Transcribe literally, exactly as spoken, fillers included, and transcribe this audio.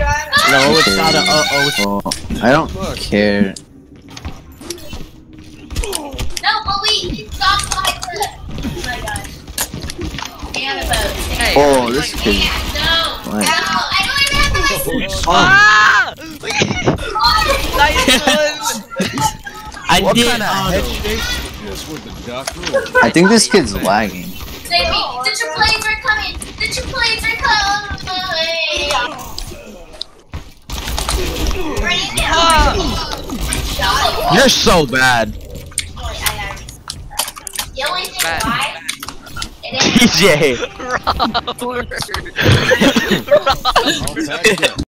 No, it's not a uh oh. I don't care. No, but we stopped like the. Oh my gosh. And a boat. Hey, Oh, this kid. No, no, What? I don't even have the license. Ah! Nice one! I What did kind of auto. head shake? I think this kid's lagging. Save me. The two planes are coming. The two planes are coming. Bring it down. Ah! You're so bad. The only thing Bad. why it is T J. Robert! I'll tag you.